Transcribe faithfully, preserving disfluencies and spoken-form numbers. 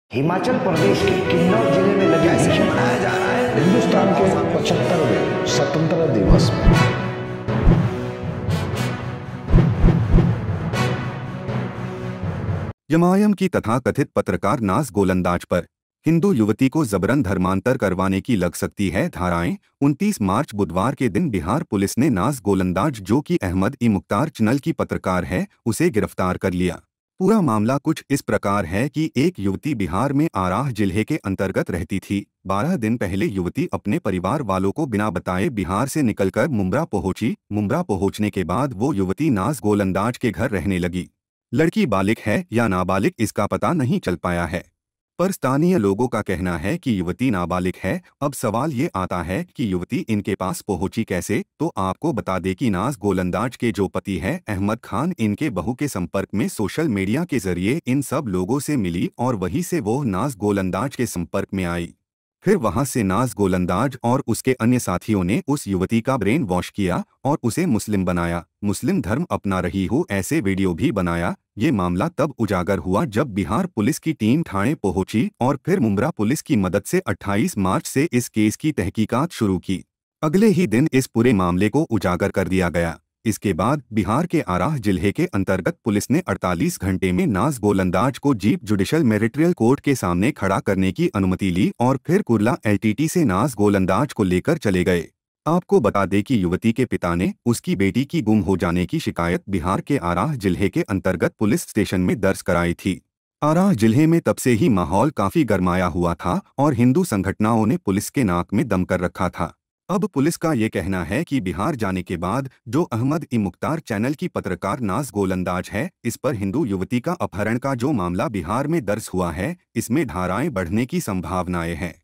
हिमाचल प्रदेश के किन्नौर जिले में लगे कैसे मनाया जा रहा है हिंदुस्तान के पचहत्तरवें स्वतंत्रता दिवस में एमआईएम की तथाकथित पत्रकार नाज गोलंदाज पर हिंदू युवती को जबरन धर्मांतर करवाने की लग सकती है धाराएं। उनतीस मार्च बुधवार के दिन बिहार पुलिस ने नाज गोलंदाज, जो कि अहमद ई मुख्तार चैनल की पत्रकार है, उसे गिरफ्तार कर लिया। पूरा मामला कुछ इस प्रकार है कि एक युवती बिहार में आराह जिले के अंतर्गत रहती थी। बारह दिन पहले युवती अपने परिवार वालों को बिना बताए बिहार से निकलकर मुंब्रा पहुंची। मुंब्रा पहुंचने के बाद वो युवती नाज गोलंदाज के घर रहने लगी। लड़की बालिग है या नाबालिग इसका पता नहीं चल पाया है, पर स्थानीय लोगों का कहना है कि युवती नाबालिग है। अब सवाल ये आता है कि युवती इनके पास पहुंची कैसे। तो आपको बता दें कि नाज गोलंदाज के जो पति है अहमद खान, इनके बहू के संपर्क में सोशल मीडिया के जरिए इन सब लोगों से मिली और वहीं से वो नाज गोलंदाज के संपर्क में आई। फिर वहां से नाज गोलंदाज और उसके अन्य साथियों ने उस युवती का ब्रेन वॉश किया और उसे मुस्लिम बनाया, मुस्लिम धर्म अपना रही हो ऐसे वीडियो भी बनाया। ये मामला तब उजागर हुआ जब बिहार पुलिस की टीम थाने पहुंची और फिर मुंब्रा पुलिस की मदद से अट्ठाईस मार्च से इस केस की तहकीकात शुरू की। अगले ही दिन इस पूरे मामले को उजागर कर दिया गया। इसके बाद बिहार के आराह जिले के अंतर्गत पुलिस ने अड़तालीस घंटे में नाज गोलंदाज को जीप जुडिशल मेरिट्रियल कोर्ट के सामने खड़ा करने की अनुमति ली और फिर कुर्ला एलटीटी से नाज गोलंदाज को लेकर चले गए। आपको बता दें कि युवती के पिता ने उसकी बेटी की गुम हो जाने की शिकायत बिहार के आराह जिले के अंतर्गत पुलिस स्टेशन में दर्ज कराई थी। आराह जिले में तब से ही माहौल काफी गरमाया हुआ था और हिंदू संगठनों ने पुलिस के नाक में दम कर रखा था। अब पुलिस का ये कहना है कि बिहार जाने के बाद जो अहमद ई मुख्तार चैनल की पत्रकार नाज गोलंदाज है, इस पर हिंदू युवती का अपहरण का जो मामला बिहार में दर्ज हुआ है, इसमें धाराएं बढ़ने की संभावनाएं हैं।